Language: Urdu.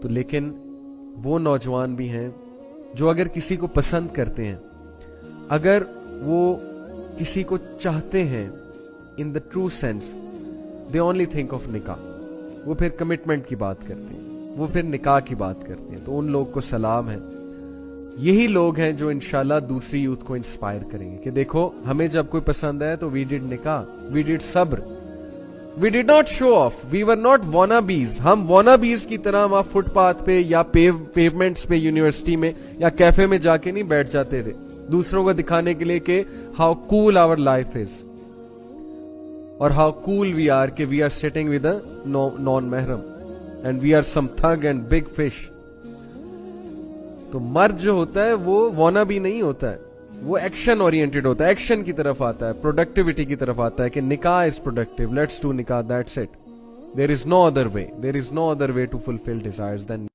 تو لیکن وہ نوجوان بھی ہیں جو اگر کسی کو پسند کرتے ہیں, اگر وہ کسی کو چاہتے ہیں in the true sense, they only think of nikah. وہ پھر کمٹمنٹ کی بات کرتے ہیں, وہ پھر نکاح کی بات کرتے ہیں. تو ان لوگ کو سلام ہے. یہی لوگ ہیں جو انشاءاللہ دوسری یوتھ کو انسپائر کریں گے کہ دیکھو ہمیں جب کوئی پسند ہے تو وی ڈیڈ نکاح, we did sabr, we did not show off, we were not wannabes. ہم وانا بیز کی طرح وہاں فٹ پاتھ پہ یا پیومنٹس پہ یونیورسٹی میں یا کیفے میں جا کے نہیں بیٹھ جاتے تھے دوسروں کو دکھانے کے لیے کہ how cool our life is اور ہاؤ کول وی آر, کہ we are sitting with a non mahram and we are some thug and big fish. تو مرد جو ہوتا ہے وہ وانا بھی نہیں ہوتا ہے, وہ ایکشن اورینٹڈ ہوتا ہے, ایکشن کی طرف آتا ہے, پروڈکٹیوٹی کی طرف آتا ہے کہ nikah is productive, let's do nikah, that's it. There is no other way. There is no other way to fulfill desires than